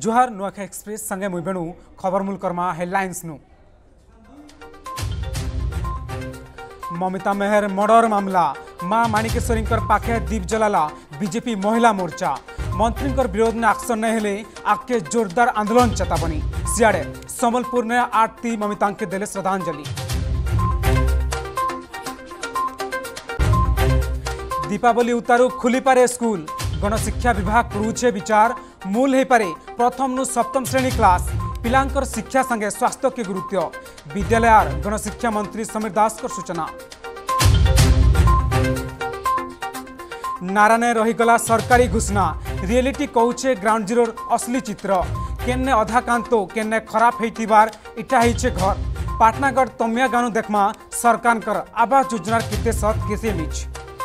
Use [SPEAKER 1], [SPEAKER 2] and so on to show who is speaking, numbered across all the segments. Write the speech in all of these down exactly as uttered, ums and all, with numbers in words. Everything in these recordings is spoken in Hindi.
[SPEAKER 1] जोहार नुआखा एक्सप्रेस संगे मुई बेणु खबर मूल कर्मा हेडलाइंस नु ममिता मेहर मर्डर मामला मां माणिकेश्वरी पाखे दीप जलाला बीजेपी महिला मोर्चा मंत्री विरोध में एक्शन नहीं हेले आके जोरदार आंदोलन चेतावनी सियाड़े संबलपुर ने आरती ममिता के देले श्रद्धांजलि। दीपावली उतारू खुली पारे स्कूल गणशिक्षा विभाग करुछे विचार मूल हो पारे प्रथम नु सप्तम श्रेणी क्लास पिलांकर शिक्षा संगे स्वास्थ्य के गुरुत्व विद्यालय गणशिक्षा मंत्री समीर दास को सूचना। नारायण रहीगला सरकारी घोषणा रियलिटी कहूचे ग्राउंड जीरो असली चित्र केन्ने अधा कांतो केन्ने खराब होइतिबार इटा होइछे घर पाटनागढ़ तमिया गानु देखमा सरकार आवास योजनार केते सत केसे मिछ।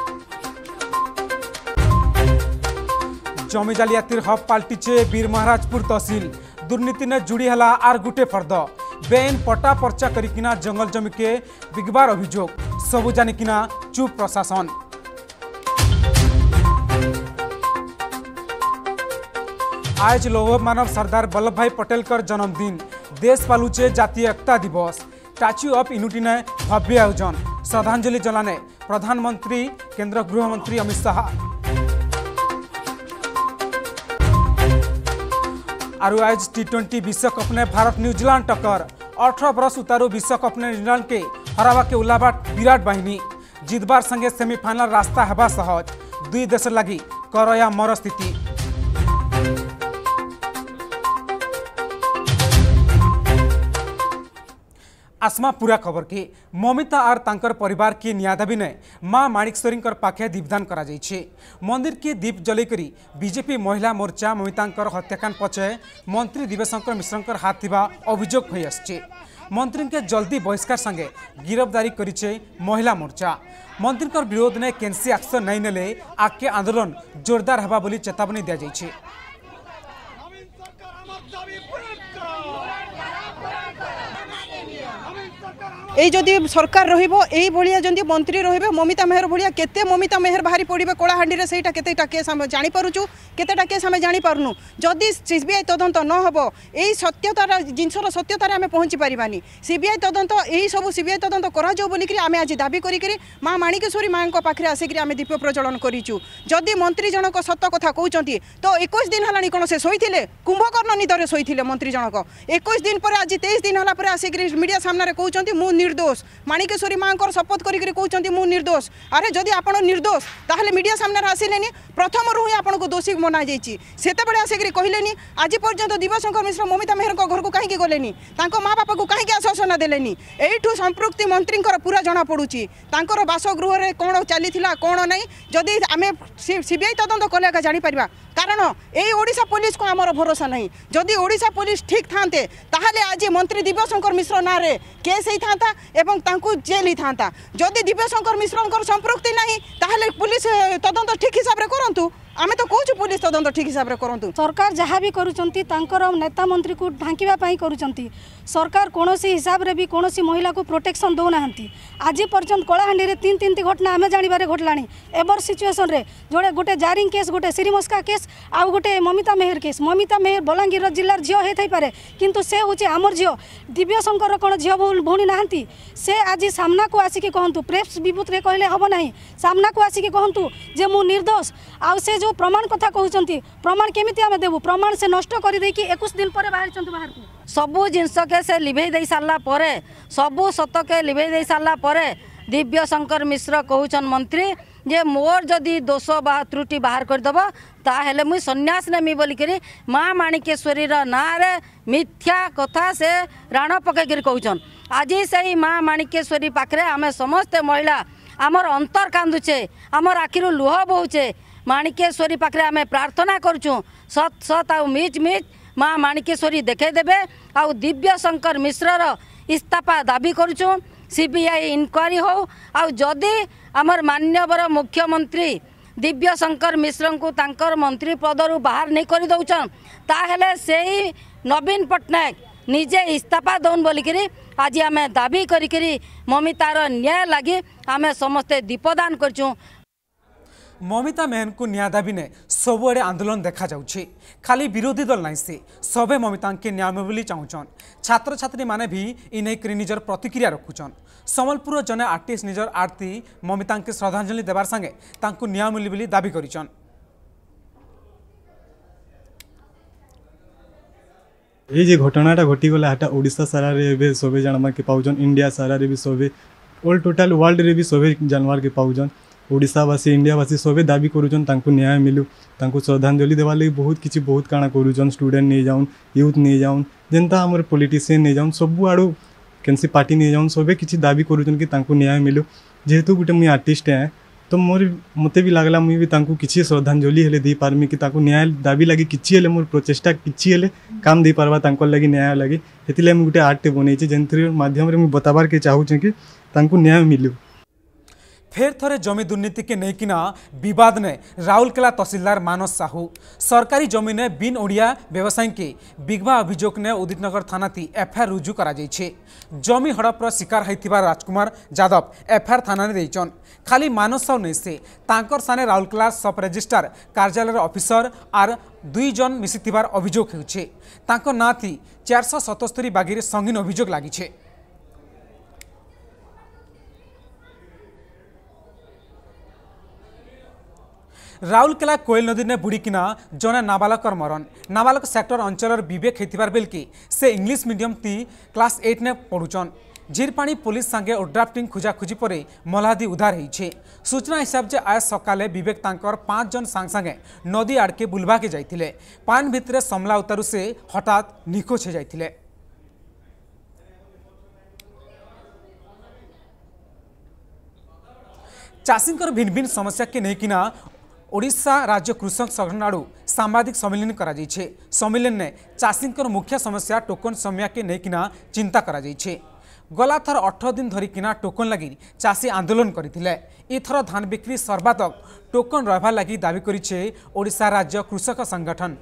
[SPEAKER 1] जमी जालियातिर हब पाल्टिचे वीर महाराजपुर तहसील दुर्नीति ने जुड़ी हला आर गुटे फर्द बेन पटा पर्चा करिकिना जंगल जमी के बिगबार अभियोग सबु जानिकिना चुप प्रशासन। आज लौह मानव सरदार वल्लभ भाई पटेल कर जन्मदिन देश पालुचे जातीय एकता दिवस स्टैच्यू ऑफ यूनिटी ने भव्य आयोजन श्रद्धांजलि जलाने प्रधानमंत्री केंद्र गृह मंत्री अमित शाह। आरु आज टी ट्वेंटी विश्वकप ने भारत न्यूजीलैंड टक्कर अठारह बरस उतारू विश्वकप ने न्यूजीलैंड के हरावा के उल्लाबाट विराट बाहिनी जितबार संगे सेमीफाइनल रास्ता हेबा सहज दुई देश लगी करया मर स्थिति। आसमा पूरा खबर के ममिता आर तांकर परिवार के न्यायदाबी ने मां माणिकेश्वरी पाखे दीपदान करा जाइछे मंदिर के दीप जलैकरी बीजेपी महिला मोर्चा ममिता हत्याकांड पछे मंत्री दिव्यशंकर मिश्र हाथ थिबा अभियोग होई आछे मंत्री के जल्दी बहिष्कार संगे गिरफ्तारी करिछे महिला मोर्चा मंत्री विरोध ने केनसी एक्शन नहीं नेले आके आंदोलन जोरदार हेबा बोली चेतावनी दिया जाइछे।
[SPEAKER 2] এই যদি সরকার রহিব এই ভলিয়া যদি মন্ত্রী রহিবে মমিতা মেহর ভলিয়া কেতে মমিতা মেহর বাহারি পড়িবে কলাহান্ডি রে সেইটা কেতেটা কেস আমি জানি পারুছু কেতেটা কেস আমি জানি পারনু যদি সিবিআই তদন্ত ন হব এই সত্যতার জিনিসর সত্যতার আমি পৌঁছি পারিবানি সিবিআই তদন্ত এই সব সিবিআই তদন্ত করা যাও বলি করি আমি আজ দাবি করি করি মা মাণিকেশ্বরী মাঙ্ক পাখরে আসিকি আমি দীপ প্রজ্বলন করিছু যদি মন্ত্রী জনক সত্য কথা কହୁଛନ୍ତି তো একুশ দিন হলানি কোন সে শোইଥିଲେ কুম্ভকর্ণ নিদরে শোইଥିଲେ মন্ত্রী জনক একুশ দিন পরে আজ তেইশ দিন হলা পরে আসিকি মিডিয়া সামনে কହୁଛନ୍ତି মু निर्दोष माणिकेश्वरी माँ शपथ करी मु निर्दोष अरे जदि आप निर्दोष ताहले मीडिया सामने आसिले प्रथम रू ही आपको दोषी मना जाइए सेतबे आसिक कहले आज पर्यंत दिव्यशंकर मिश्र ममिता मेहर घर को कहीं गले माँ बापा को कहीं आश्वासन देले यू संपृक्ति मंत्री पूरा जना पड़ुची बासगृह में कौन चली कौन ना जदि आम सीबीआई तदंत कले जापर कारण यही ओडिशा पुलिस को आमर भरोसा नहीं जदि ओडिशा पुलिस ठीक थांते ताहले आज मंत्री दिव्यशंकर मिश्र ना रे केस ही था एवं तांकु जेल ही था जदि दिव्यशंकर मिश्र संपृक्ति नहीं ताहले पुलिस तदंत ठीक हिसाब रे करंतु आमे तो कहूँ पुलिस तदंत ठीक हिसाब रे करंतु
[SPEAKER 3] सरकार जहाँ भी करुचंती तांकर नेता मंत्री को ढांकिबा पई करुचंती सरकार कोनोसी हिसाब रे भी कोनोसी महिला को प्रोटेक्शन दो नाहंती आज पर्यंत कलाहांडी रे तीन तीन घटना आमे जानिबारे घटलाणी एबर सिचुएशन रे जोड़े गोटे जारिंग केस गोटे श्रीमस्का केस आउ गोटे ममिता मेहर केस ममिता मेहर बलांगीर जिलार झील हो थाई पारे किंतु से होचे आमर झील दिव्यशंकर कौन झील भौणी नाहंती से आज सामना को आसिकी कहतु प्रेस विबुत रे कहले हबो नाही सामना को आसिकी कहतु जे मु निर्दोष आउ से जो प्रमाण कथा कहउचंती प्रमाण केमिति आमे देबु प्रमाण से नष्ट करि देकी इक्कीस दिन पर बाहर चंतु बाहर को
[SPEAKER 4] सबु जिनस के से लिभे दे सारला परे सबु सत के लिभे दे सारला परे दिव्यशंकर मिश्र कहउचन मंत्री जे मोर जदि दोष बा त्रुटि बाहर कर दबो ताहेले मुई सन्यास नेमी बोली करी मां माणिकेश्वरी रा ना रे मिथ्या कथा से राण पके करी कहउचन आज सही मां माणिकेश्वरी पाखरे आमे समस्त महिला आमर अंतर कांदुचे आमर आखिरु लुह बहुचे माणिकेश्वरी पाखरे आमे प्रार्थना करूँ सत सत आ मिच मिच माँ माणिकेश्वरी देखे देबे आउ दिव्यशंकर मिश्रर इस्तीफा दाबी करूँ सीबीआई इनक्वारी हो आउ जदि आमर मान्यवर मुख्यमंत्री दिव्यशंकर मिश्र को तांकर मंत्री पदरू बाहर नहीं कर दौन ताहेले सेही नवीन पट्टनायक निजे इस्तीफा दौन बोलिकी आज आम दाबी करी ममितार न्याय लगी आम समस्ते दीपदान करचुं।
[SPEAKER 1] ममिता मेहन को न्याय दाबी ने सबुआड़े आंदोलन देखा जाउछि। खाली विरोधी दल नहीं से सबे ममिता के न्याय मिले चाहूचन। छात्र छात्री माने भी इनेक निजर प्रतिक्रिया रखुचन। सम्बलपुर जने आर्टिस्ट निजर आरती ममिता के श्रद्धांजलि देवार संगे तांको न्याय मिली बोली दाबी करिचन।
[SPEAKER 5] ये जे घटनाटा घटीगला हाटा ओडिशा सारा रे सबे जानवा के पाउजन, इंडिया सारा रे भी सबे ऑल टोटल वर्ल्ड रे भी सबे जानवर के पाउजन। ओडिशावासी इंडियावासी सबे दाबी करूचन तांको न्याय मिलू, तांको श्रद्धांजलि देवा लगी बहुत किछि बहुत काଣା करूचन। स्टूडेंट नहीं जाउन, यूथ नहीं जाउन, जेनता हमर पॉलिटिशियन नहीं जाउन, सबु आडू केनसी पार्टी नहीं जाउन, सबे किछि दाबी करूचन कि तांको न्याय मिलू। जेहेतु गुटे मुई आर्टिस्ट है तो मोर मते भी लागला मुई भी तांको किछि श्रद्धांजलि हेले दी पारमी कि तांको न्याय दाबी लगी किछि हेले मोर प्रचेष्टा किछि हेले काम दे पारबा तांको लगी न्याय लगी। हेतिले हम गुटे आर्ट बनै छी जेंथर माध्यम रे मुई बताबार के चाहू छी कि तांको न्याय मिलू।
[SPEAKER 1] फेर थरे जमी दुर्नीति के नैकिना विवाद ने राउरकेला तहसीलदार मानस साहू सरकारी जमी ने बिन ओडिया व्यवसायी के बिगवा अभियोग ने उदितनगर थाना थी एफआईआर रुजु करा जाइछे। जमी हड़पर शिकार होइतिबा राजकुमार यादव एफआईआर थाना ने देइचन। खाली मानस साहू नहीं से तांकर साने राउरकेला सब रजिस्ट्रार कार्यालय ऑफिसर आर दुई जन मिसिथिबार अभियोग हेउछे। तांकर ना थी चार सौ सतस्तरी बागिरे संगीन अभियोग लागिछे। राउरकेला कोयल नदी ने बुड़ीकिना जने नाबालकर मरण। नाबालक सेक्टर अंचल विवेक होतिबार बेलकी से इंग्लिश मीडियम ती क्लास एट ने पढ़ुचन। झीरपाणी पुलिस संगे ओड्राफ्टिंग खोजाखोजी पर मलादी उद्धार होइछे। सूचना हिसाब से आज सकाले विवेक तांकर पांच जन सांग सांगे नदी आड़के बुलवा के जाइथिले। पान भितरे समला उतारू से हठात निखोज हो जाइथिले। चाषींकर भिन्न भिन्न समस्या के नैकिना ओडिशा राज्य कृषक संगठन आड़ू सांबादिक सम्मेलन करा जाइछे। सम्मेलन ने चाषींकर मुख्य समस्या टोकन समया के नैकिना चिंता करा जाइछे। गला थर अठारह दिन धरिकिना टोकन लगी चाषी आंदोलन करथिले। इथर धान बिक्री सर्वाधिक टोकन रहबा लगी दाबी करिछे ओडिशा राज्य कृषक संगठन।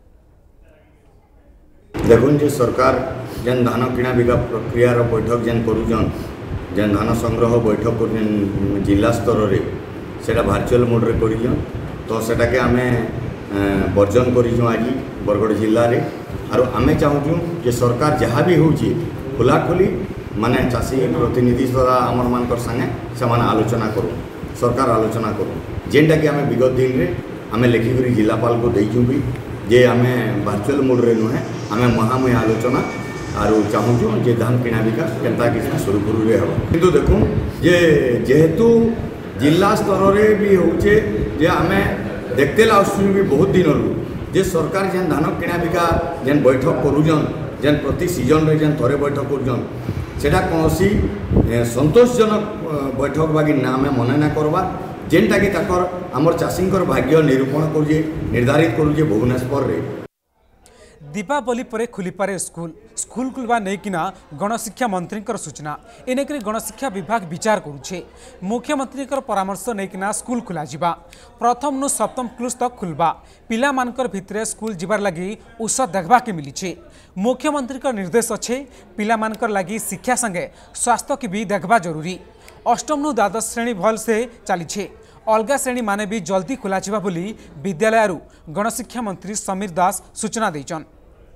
[SPEAKER 6] देखुन जे सरकार जेन धान किणा बिका प्रक्रिया रो बैठक जेन करूजन, जेन धान संग्रह बैठक कर जिला स्तर रे सेटा वर्चुअल मोड रे करिजन। तो सेटा के आमे वर्जन करिजो आज बरगढ़ जिल्ला रे। आरो आमे चाहूँ जे सरकार जहाँ भी होची खोला खोली माने चाषी प्रतिनिधि द्वारा आमर मानकर संगे समान आलोचना करूँ, सरकार आलोचना करूँ। जेनटा कि आमे विगत दिन रे आमे लेखिकरी जिलापाल को देइछु भी जे आमे वर्चुअल मोड रे नुहे आमे महामय आलोचना आरो चाहूँ जे धान किणा बिका केनता किछना सुरखुरु रे हो। किंतु देखूँ जे जेहेतु जिला स्तर रे भी होचे जे आमे देखते आसुँ भी बहुत दिन रू जे सरकार जेन धान किणा बिका जेन बैठक करूजन, जेन प्रति सीजन रे जेन थरे बैठक करूजन, सेटा कोनोसी संतोषजनक बैठक बागी ना आमे मने ना करबा। जेनटा कि ताकर हमर चाषींकर भाग्य निरूपण करूजे, निर्धारित करूजे भुवनेश्वर रे।
[SPEAKER 1] दीपावली पर खुलीपारे स्कूल स्कूल खुलवा नहीं किना गणशिक्षा मंत्री सूचना। एनेक गणशिक्षा विभाग विचार करुछे। मुख्यमंत्री परामर्श नहीं किना स्कूल खुला जिबा। प्रथम नु सप्तम क्लास तक खुलबा। पिला मानकर भितरे स्कूल जिबार लगी उत्साह देखबा के मिलीछे। मुख्यमंत्री निर्देश अच्छे पिला मानकर लगी शिक्षा संगे स्वास्थ्य की भी देखबा जरूरी। अष्टम नु द्वादश श्रेणी भल से चलीछे। अलगा श्रेणी माने भी जल्दी खुला जिबा बोली विद्यालय गणशिक्षा मंत्री समीर दास सूचना देइछन।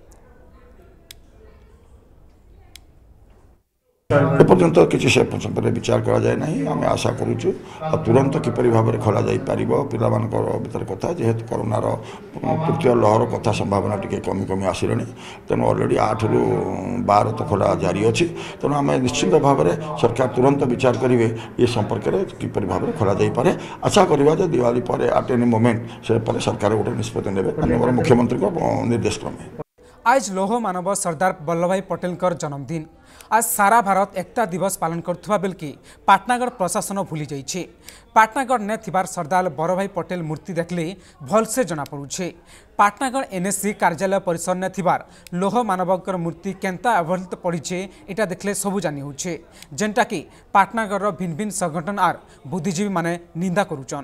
[SPEAKER 7] एपर्यंत किसी से प्रसंग विचार करा जाए नहीं। आम आशा करुचु तुरंत किपरि भाव में खोल जाई पारिबो। पिला मानकर भीतर कथा जेहेतु कोरोनार तृतीय लहर कथा संभावना टिके कमी कमी आसिलानी। तेणु अलरेडी आठ रु बार तो खोला जारी अच्छी। तेणु आम निश्चित भाव में सरकार तुरंत विचार करेंगे ये संपर्क में किपरि भाव में खोल जाई पारे। आशा करवा जे दिवाली पर एट एनी मोमेंट से पर सरकार गोटे निष्पत्ति नेबे मुख्यमंत्री निर्देश क्रमे।
[SPEAKER 1] आज लौह मानव सरदार वल्लभभाई पटेल जन्मदिन। आज सारा भारत एकता दिवस पालन करुवा बेलकी पाटनागढ़ प्रशासन भूली जाइए। पाटनागढ़ ने थिबार सरदार वल्लभभाई पटेल मूर्ति देखले भलसे जना पड़ुछे। पाटनागढ़ एनएससी कार्यालय परिसर ने थिबार लौह मानवकर मूर्ति केंता अवहेलित पड़ीचे एटा देखले सबू जानी होछे। जेनटा कि पाटनागढ़ भिन्न भिन्न संगठन आर बुद्धिजीवी माने निंदा करुचन।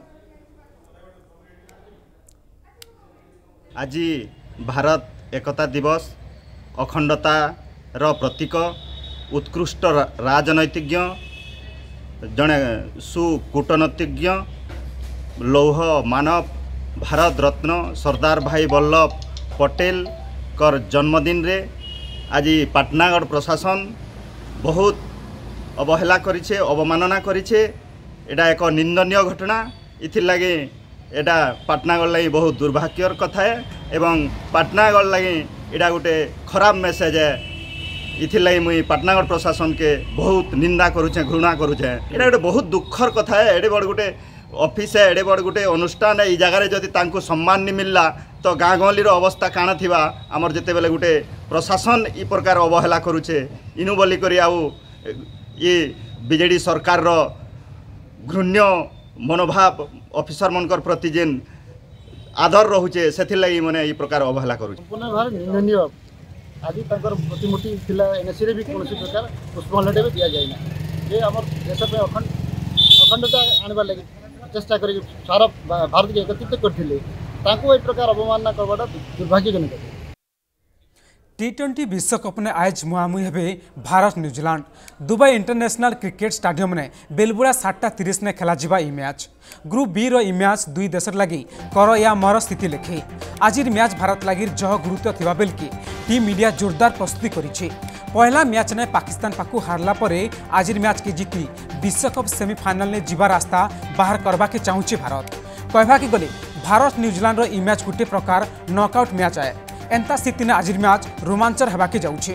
[SPEAKER 8] आज भारत एकता दिवस अखंडतार प्रतीक उत्कृष्ट राजनैतिज्ञ जड़े सुकूटनीतिज्ञ लौह मानव भारत रत्न सरदार भाई वल्लभ पटेल कर जन्मदिन रे आज पाटनागढ़ प्रशासन बहुत अवहेला करिछे अवमानना करिछे। एटा एक निंदनीय घटना। इथिर लगे एटा पाटनागढ़ लगी बहुत दुर्भाग्यर कथा है एवं पाटनागढ़ लगी एटा गोटे खराब मेसेज है। इथिर लगी मुई पाटनागढ़ प्रशासन के बहुत निंदा करुचे घृणा करुचे। एटा गोटे बहुत दुखर कथा है। एडे बड़ गोटे ऑफिस है एडे बड़ गोटे अनुष्ठान है। जगार जदि तांको सम्मान नहीं मिलला तो गाँ गहलीर अवस्था काण थिबा आमर जेते बेले गोटे प्रशासन ई प्रकार अवहेला करुचे इनु बोली करी आउ ये बीजेडी सरकार रो घृण्य मनोभाव ऑफिसर मनकर प्रति जेन आदर रहुचे सेथिर लगी मने ई प्रकार अवहेला करुचे।
[SPEAKER 9] संपूर्ण भार निंदनीय। आज तंकर प्रतिमूर्ति थिला एनएससी रे भी कोनोसी प्रकार पुष्पमाला भी दिया जाय ना। जे हमर देश पे अखंड अखंडता आनबा लागि चेष्टा करी सारा भारत के एकत्रित करथिले ताको ए प्रकार अवमानना करबाटा दुर्भाग्यजनक है।
[SPEAKER 1] टी ट्वेंटी विश्वकप ने आज मुहांमुही हेबे Bharat New Zealand Dubai international cricket stadium ने बेलबुड़ा सातटा तीस ने खेला जिबा ई मैच। ग्रुप बी रो ई मैच दुई देश लगी कर या मर स्थिति लेखे। आज मैच भारत लगी जह गुरुत्व थिबा बेलकी टीम इंडिया जोरदार प्रस्तुति करिछि। पहला मैच ने पाकिस्तान पाकु हारला परे आज मैच के जीति विश्वकप सेमीफाइनल ने जीवा रास्ता बाहर करबा के चाहूछि भारत। कहबा के गले भारत न्यूजीलैंड रो ई मैच गोटे प्रकार नॉकआउट मैच आए। एंता स्थिति ने आज मैच रोमांचर होबाके जाउछे।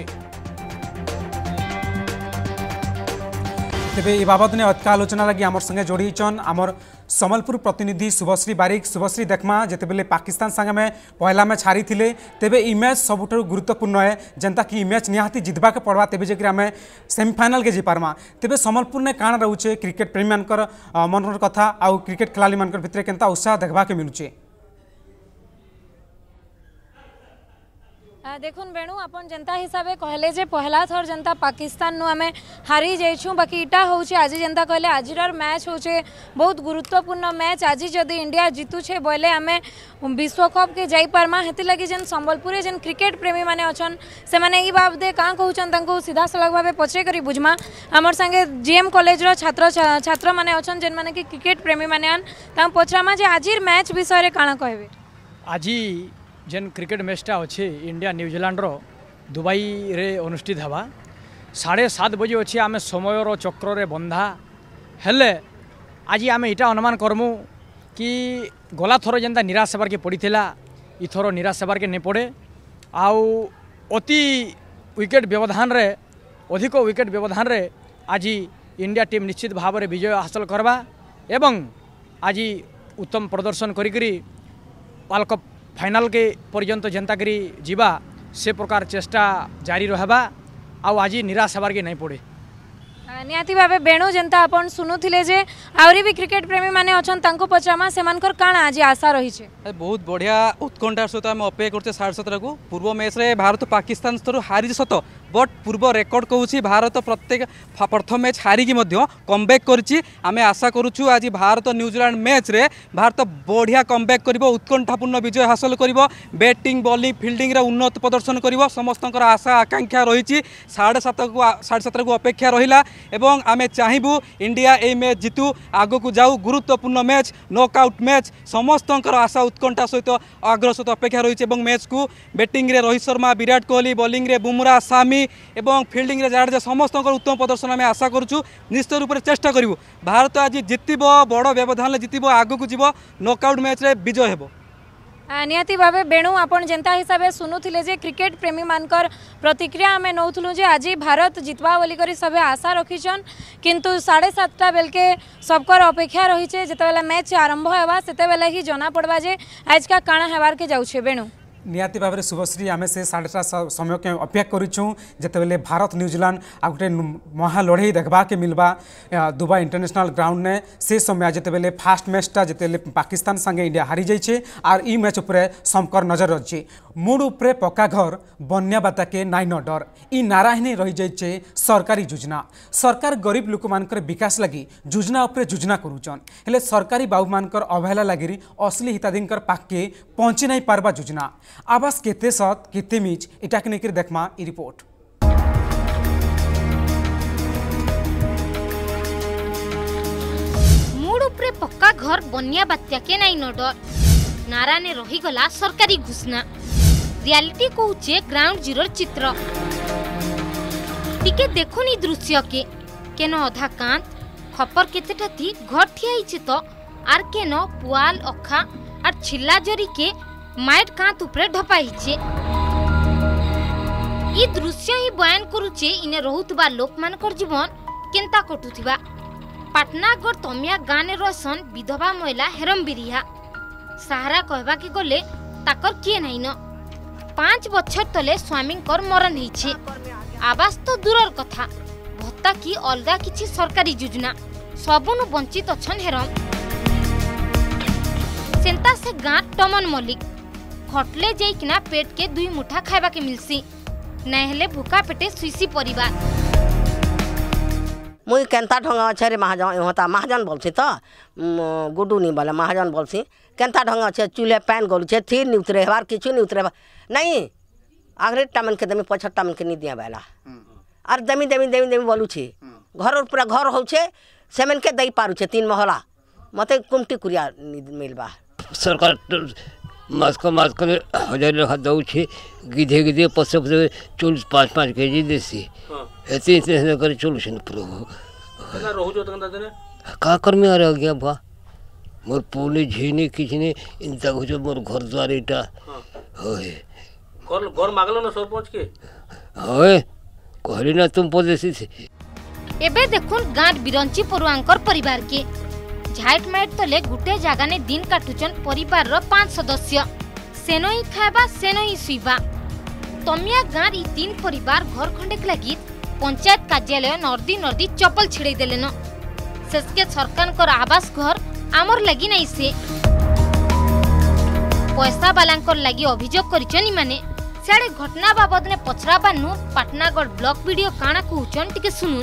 [SPEAKER 1] तेबे ए बाबद ने अधिक आलोचना लगी आमर संगे जोड़ीचन आमर समलपुर प्रतिनिधि शुभश्री बारिक। शुभश्री देखमा जेतेबेले पाकिस्तान संगे में पहला मैच हारी थिले तेबे ई मैच सबुठारु गुरुत्वपूर्ण है जेनता कि ई मैच निहाती जितबा के पड़वा तेबे जेकि आमे सेमीफाइनल के जी पारमा। तेबे समलपुर ने काण रहउछे क्रिकेट प्रेमी मानकर मनर कथा आउ क्रिकेट खिलाड़ी मानकर भितरे केनता उत्साह देखबा के मिलुछे।
[SPEAKER 10] देखुन बेणु आपन जनता हिसाबे कहले जे पहला थर जनता पाकिस्तान नु आमे हारी जाइछु बाकी इटा होउछे आज जनता कहले आजिर मैच होउछे बहुत गुरुत्वपूर्ण मैच। आज जदि इंडिया जीतु छे बोले आमे विश्वकप के जाई पारमा। हेति लगी जेन संबलपुरे जेन क्रिकेट प्रेमी माने अछन से माने ई बाबदे का कहउछन तांको सीधा सलग भाबे पचे करी बुझमा। हमर संगे जीएम कॉलेज रो छात्र छात्र माने अछन जेन माने कि क्रिकेट प्रेमी माने अन ता पचरामा जे आजिर मैच विषय रे काना कहबे।
[SPEAKER 11] आजी जेन क्रिकेट मैचटा अच्छे इंडिया न्यूजीलैंड रो दुबई रे अनुष्ठित हवा साढ़े सात बजे अच्छे आम समय चक्र रे बंधा हेले आज आम इटा अनुमान करमु कि गला थर जेनता निराश होबार के पड़ीला इथर निराश होबार के नहीं पड़े। आउ अति विकेट व्यवधान रे अधिक विकेट व्यवधान रे आज इंडिया टीम निश्चित भाव में विजय हासिल करवा एवं आज उत्तम प्रदर्शन करी वर्ल्ड कप फाइनल के पर्यंत जनता करी जीवा से प्रकार चेष्टा जारी रहबा। आउ आज निराश होबार के नहीं पड़े।
[SPEAKER 10] निहाती भावे बेणु जनता आपन सुनुथिले जे आवरी भी क्रिकेट प्रेमी माने अछन तांको पचामा सेमानकर काना आज आशा रही छे।
[SPEAKER 12] बहुत बढ़िया उत्कंठार सहित आम अपेक्षा करते साढ़े सतरा को पूर्व मैच रे भारत पाकिस्तान स्तर हारी सत बट पूर्व रेकर्ड कहूँ भारत प्रत्येक प्रथम मैच हारिकी कमबैक करिछि। आमे आशा करुछु आज भारत न्यूजीलैंड मैच रे भारत बढ़िया कमबैक करिवो उत्कंठापूर्ण विजय हासिल करिवो बैटिंग बॉलिंग फील्डिंग रे उन्नत प्रदर्शन करिवो। समस्तंकर आशा आकांक्षा रही साढ़े सात को साढ़े सतरा को अपेक्षा रहिला एवं आमे चाहिबू इंडिया ए मैच जीतू आगो को जाऊ गुरुत्वपूर्ण मैच नॉकआउट मैच समस्तंकर आशा उत्कंठा सहित आग्रह सहित अपेक्षा रही। मैच को बैटिंग रे रोहित शर्मा विराट कोहली बॉलिंग रे बुमराह सामी एवं फील्डिंग रे जाडेजा समस्त उत्तम प्रदर्शन आम आशा करूँ। निश्चित रूप से चेष्टा करूँ भारत आज जितब बड़ व्यवधान जितब आगक जीव नॉकआउट मैच रे विजय हेबो।
[SPEAKER 10] निहाती भावे बेणु आपन जनता हिसाबे सुनुथिले जे क्रिकेट प्रेमी मानकर प्रतिक्रिया आमे नौथुलु जे आज भारत जितबा बोली करी सबे आशा रखिछन किंतु साढ़े सातटा बेलके सबकर अपेक्षा रही छे जेतेबेले मैच आरंभ हेबा सेतेबेले ही जना पड़बा जे आज का काना हेबार के जाउछे। बेणु
[SPEAKER 1] निहाती भाव में शुभश्री आम से साढ़े सात समय के अपेक्षा करूँ जितेबाला भारत न्यूजीलैंड आ गोटे महा लड़े देखा के मिलवा दुबई इंटरनेशनल ग्राउंड ने से समय जितेबाला फास्ट मैचटा जिते पाकिस्तान संगे इंडिया हारी जाइए और ई मैच उपरे समकर नजर रही मूड उपरे पक्का घर बन्या बाता के नाई न डर ई नारा ही रही जाइए सरकारी योजना। सरकार गरीब लोक मानकर विकास लगी योजना उपरे योजना करुचन हेले सरकारी बाबू मानकर अवहेला लगी असली हिताधिकार पाके पहुँची नहीं पारबा योजना। आवास केते सत केते मिच इटा के लेकर देखमा ई रिपोर्ट।
[SPEAKER 13] मूड उपरे पक्का घर बन्या बात्या के नाई न डर नारा ने रहीगला सरकारी घोषणा रियलिटी कहूचे ग्राउंड जीरो चित्र टिके देखुनी दृश्य के केन अधा कांत खपर केतेटा थी घर ठिया तो आर केन पुआल अखा आर छिल्ला जरी के माइट कांत उपरे ढपाइछे ई दृश्य ही बयान करूचे इने रहुतबा लोक मानकर जीवन केंता कटुथिबा पाटनागढ़ तमिया गाँ ने रहसन विधवा महिला हेरम बिरिया सहारा कहबा के गले ताकर किए नहीं न पांच बछर तले स्वामी मरण होइछे आवास तो दूरर कथा भत्ता की अलगा किछि सरकारी योजना सबुनु वंचित अछन हेरम सेंता से गाँ टमन मलिक खटले जाइकिना पेट के दुई मुठा खाइबा के मिलसी नहेले भूखा पेटे सुईसी परिवार
[SPEAKER 14] मुई केंता ढंग अच्छे रे महाजन होता महाजन बोलसी तो गुडू नहीं बोले महाजन बोलसी केंता ढंग अच्छे चूल्हे पैन गलुचे थी नहीं उतरे बार किछु नहीं उतरे नहीं आखिर टामन के दमी पछर टामन के नहीं दिया बेला और दमी दमी दमी दमी बोलुछे घर पूरा घर होछे सेमन के दई पारुछे तीन महला मते कुमटी कुरिया मिलबा
[SPEAKER 15] सरकार मास्क मास्क हजार लेखा दौछे गिधे गिधे पशु पशु चौलीस पाँच पाँच के जी देसी एते इतने कर चलुछ न प्रभु
[SPEAKER 16] केना रहु जो तंदा देने
[SPEAKER 15] का कर्मी आ रह गया बा मोर पुलिस झीने किछने इंता हो जो मोर घर द्वार इटा होय
[SPEAKER 16] घर घर मागलो न सरपंच के
[SPEAKER 15] होय कहली ना तुम पदेसी से
[SPEAKER 13] एबे देखुन गाँठ बिरंची परुआंकर परिवार के झाइट माइट तले गुटे जगह ने दिन काटुचन परिवार रो पांच सदस्य सेनो ही खाइबा सेनो ही सुइबा तमिया गाँव ई तीन परिवार घर खंडेक लगी पंचायत कार्यालय नर्दी नर्दी चपल छिड़े देले न शेषके सरकार कर आवास घर आमर लगी नहीं से पैसा बालांकर लगी अभियोग करिचनी माने सियाड़े घटना बाबद ने पछराबा नु पाटनागढ़ ब्लॉक वीडियो काना कहउचन टिके सुनु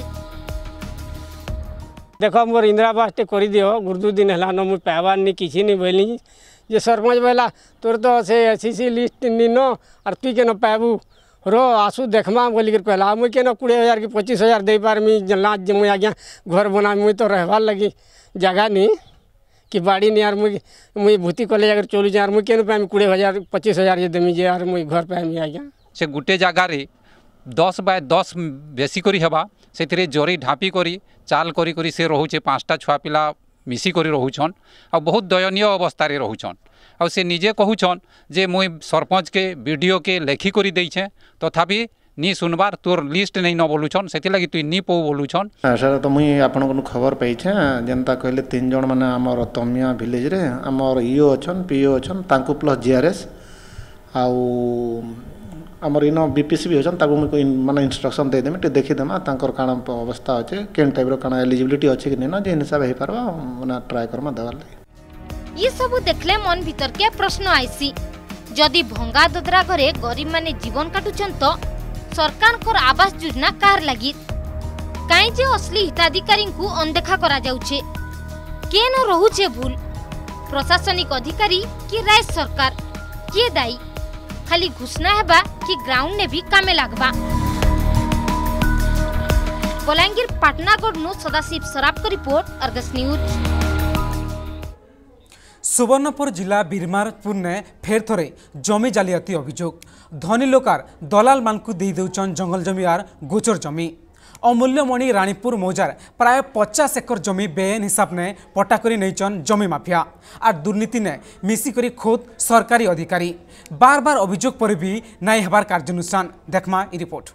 [SPEAKER 17] देखो मोर इंदिरा आवास टे कर दियो गुरुदू दिन है न मुझे पाइबार नहीं किसी नहीं बोली जे सरपंच बोला तोर तो से एससी लिस्ट निनो और तु के न पाबू रो आसू देखमा बोल कर कहला मुझे के न कोड़े हजार की पच्चीस हजार दे पार मी जला मुझे आज्ञा घर बना मुझे तो रहबार लगी जगह नहीं कि बाड़ी नहीं यार मुझे मुझे भूति कले अगर चलू यार मुझे के न पाइम कोड़े हजार पच्चीस हजार जे देमी जे यार मुझे घर पाइम आज्ञा
[SPEAKER 18] से गुटे जगार दस बाय दस बेसी करी हवा से जरी ढापी करी चाल करी करी से रोचे पाँचटा छुआ पिला मिसी करी रोचन आ बहुत दयनीय अवस्था रे रोचन आ से निजे कहूचन जे मुई सरपंच के वीडियो के लेखी करी देइछे तथापि नी सुनबार तोर लिस्ट नहीं न बोलुछन सेति लगी तु नी पो बोलुछन
[SPEAKER 19] सर तो मुई आपन को खबर पाइछे जेंता कहले तीन जण माने हमर तमिया विलेज रे हमर ईओ अछन पीओ अछन तांको प्लस जीआरएस आउ आमर इन बीपीसी भी होचन ताको मुई माने इंस्ट्रक्शन दे देमे टे देखि देमा तांकर काना अवस्था अछि केन टाइप रो काना एलिजिबिलिटी अछि कि नै जे हिसाब हे परबा माने ट्राई करमा देवार ले
[SPEAKER 13] ये सब देखले मन भीतर के प्रश्न आइसी जदी भंगा ददरा घरे गरीब माने जीवन काटुचन तो सरकार कर आवास योजना कार लागि काई जे असली हिताधिकारी को अनदेखा करा जाउछे के न रहउछे भूल प्रशासनिक अधिकारी कि राज्य सरकार के दायी खाली घोषणा हेबा कि ग्राउंड ने भी कामे लागबा बलांगीर पाटनागढ़ नु सदाशिव सराफ का रिपोर्ट अर्गस न्यूज
[SPEAKER 1] सुवर्णपुर जिला बीरमारपुर ने फेर थोरे जमी जालियाती अभियोग धनी लोकार दलाल मानकु दे देउचन जंगल जमीआर गोचर जमी अमूल्यमणि रानीपुर मौजार प्राय पचास एकर जमी बेआईन हिसाब ने पट्टा करी नहींचन जमी माफिया और दुर्नीति ने मिसिकरी खोद सरकारी अधिकारी बार बार अभियोग पर भी नाई हबार कार्यानुष्ठान देखमा ई रिपोर्ट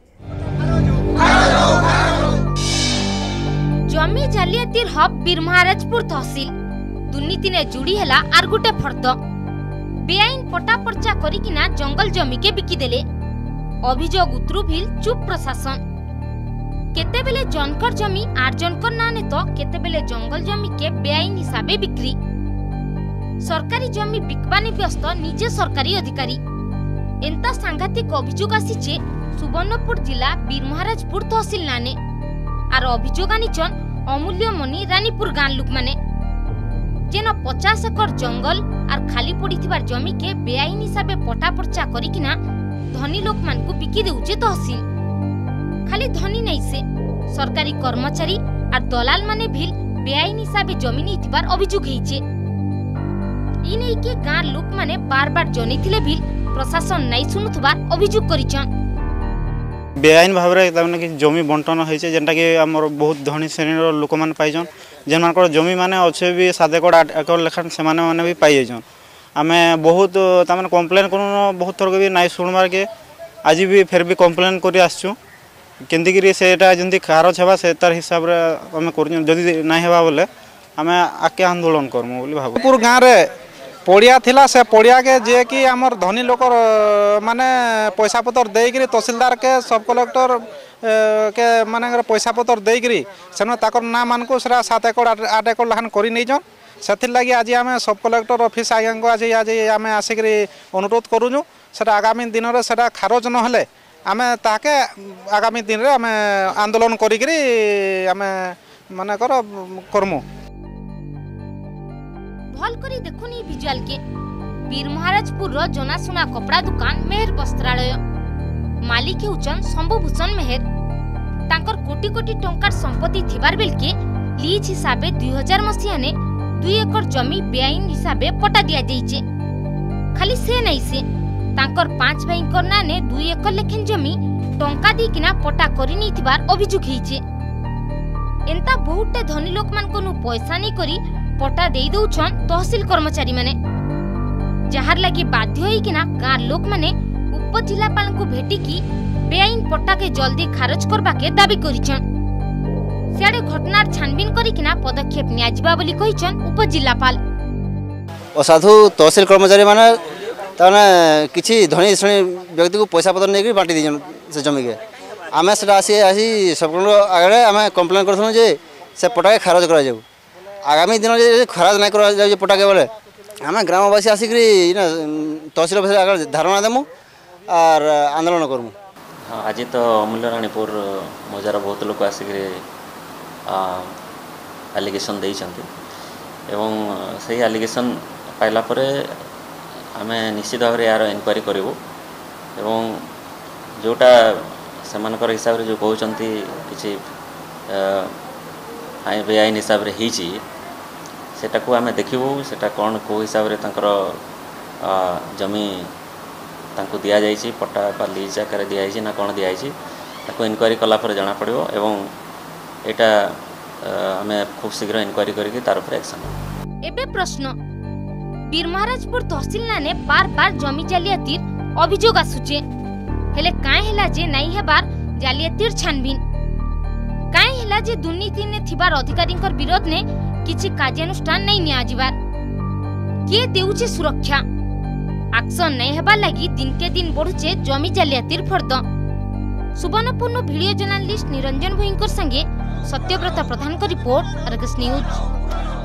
[SPEAKER 13] जमी जालियातीर हब बीरमहाराजपुर तहसील दुर्नीति ने जुड़ी हैला आर गुटे फर्द बेआईन पट्टा पर्चा करिकिना जंगल जमी के बिकी देले अभियोग उतरु भिल चुप प्रशासन केते बेले जनकर जमी आर जनकर नाने तो केते बेले जंगल जमी के बेआईन हिसाबे बिक्री सरकारी जमी बिकबानी व्यस्त निजे सरकारी अधिकारी एंता सांघातिक अभियोग आसीचे सुवर्णपुर जिला बीरमहाराजपुर तहसील नाने आर अभियोग आनिचन अमूल्यमणि रानीपुर गाँ लोक माने जेन पचास एकर जंगल आर खाली पड़ीथिबार जमी के बेआईन हिसाबे पट्टा पर्चा करिकिना धनी लोक मान को बिकी देउचे तहसील खाली धनी नहीं से सरकारी कर्मचारी और दलाल माने भी बेआईन हिसाब से जमी नहीं अभियोग होइछे। इ नै के गाँ लोक माने बार बार जनिथिले भी प्रशासन नहीं शुणुथबार अभियोग करिछन।
[SPEAKER 20] बेआईन भाव में कि जमी बंटन होइछे जेनटा कि हमर बहुत धनी श्रेणीर लोक माने पाइछन जेनकर जमी माने अच्छे भी सात एकड़ आठ एकड़ लेखन से माने माने भी पाइ जाइछन। आमे बहुत ताମାନେ कम्प्लेन करूँ बहुत थर भी नाई शुणवार के आज भी फिर भी कम्प्लेन कर आसचु केंदिकरी सेटा जंती खारज हेबा से तार हिसाब रे आमे कर जदी नाई हेबा बोले आमे आके आंदोलन करमु बोली भाबु। पुर गाँ रे पड़िया थिला से पड़िया के जे कि हमर धनी लोक माने पैसा पतर देकरी तहसीलदार के सब कलेक्टर के माने पैसा पतर देकरी सेनो ताकर ना मान को सरा सात एकड़ आठ एकड़ लहान करि नै जन से लगी आज आम सब कलेक्टर ऑफिस आज्ञा को आज आज आम आसिक अनुरोध करूँ से आगामी दिन में से खारज नहेले आम ताके आगामी दिन में आम आंदोलन करी आम माने कर करमु।
[SPEAKER 13] भल करी देखुनी विजुअल के वीर महाराजपुर रो जनाशुना कपड़ा दुकान मेहर वस्त्रालय मालिक हेउचन शंभुभूषण मेहर। तांकर कोटी कोटी टंकार संपत्ति थिबार बेल के लीज हिसाबे दुई हजार मसीहा ने दुई एकड़ जमी बेआईन हिसाबे पटा दिया जाइछे। खाली से नहीं से तांकर पांच भाईंकर नाने दुई एकड़ लेखन जमी टंका दी किना पटा करि नै थिबार अभियोग हेइछे। एंता बहुते धनी लोक मान को पैसा नहीं करी पटा दे दउछन तहसील कर्मचारी माने जहार लगी बाध्य होई किना गाँ लोक माने उप जिलापाल को भेटी की बेआईन पटा के जल्दी खारज करबा के दाबी करिछन। सियाडे घटनार छानबीन करिकिना पदक्षेप नियाजिबा बोली कहिछन उप जिलापाल।
[SPEAKER 21] असाधु तहसील कर्मचारी माने ताने किछि धनी श्रेणी व्यक्ति को पैसा पतर नेकि बांटी दिजन से जमी के आमे सेटा आसी आसी सब आगे आमे कंप्लेन करथुन जे से पटा के खारज करा जाऊ। आगामी दिन जे खारज नै करा जाऊ पटा के बोले आमे ग्रामवासी आसी करी ना तहसील ऑफिस आगे धारणा देमु और आंदोलन करमु।
[SPEAKER 22] हां आज तो अमूल्य रानीपुर मजार बहुत लोक आसी करी आलिगेसन देइछन्ति एवं सही आलिगेसन पाइला परे आमे निश्चित भाव यार इनक्वारी करिवो एवं जोटा सेमानकर हिसाब रे जो कहउचन्ति किछि आइ बेआईन हिसाब रे हिची सेटा को आमे देखिवो सेटा कोन को हिसाब रे तंकर जमी तांको दिया जाइछि पट्टा बा लीज आकार दिया जाइछि ना कोन दिया जाइछि ताको इनक्वारी कला पर जाना पड़िवो एवं एटा हमें खूब शीघ्र इनक्वारी करके तार पर एक्शन।
[SPEAKER 13] एबे प्रश्न वीर महाराजपुर तहसील नाने बार बार जमी जालियातीर अभियोग आसुचे हेले काहे हेला जे नाही हेबार जालियातीर छानबीन काहे हेला जे दुर्नीति ने थिबार अधिकारींकर विरोध ने किछि कार्यानुष्ठान नहीं निया जिबार के देउचे सुरक्षा एक्शन नहीं हेबा लागि दिन के दिन बढ़ुचे जमी जालियातीर फर्द। सुवर्णपूर्ण वीडियो जर्नलिस्ट निरंजन भोईंकर संगे सत्यव्रत प्रधान का रिपोर्ट अर्गस न्यूज।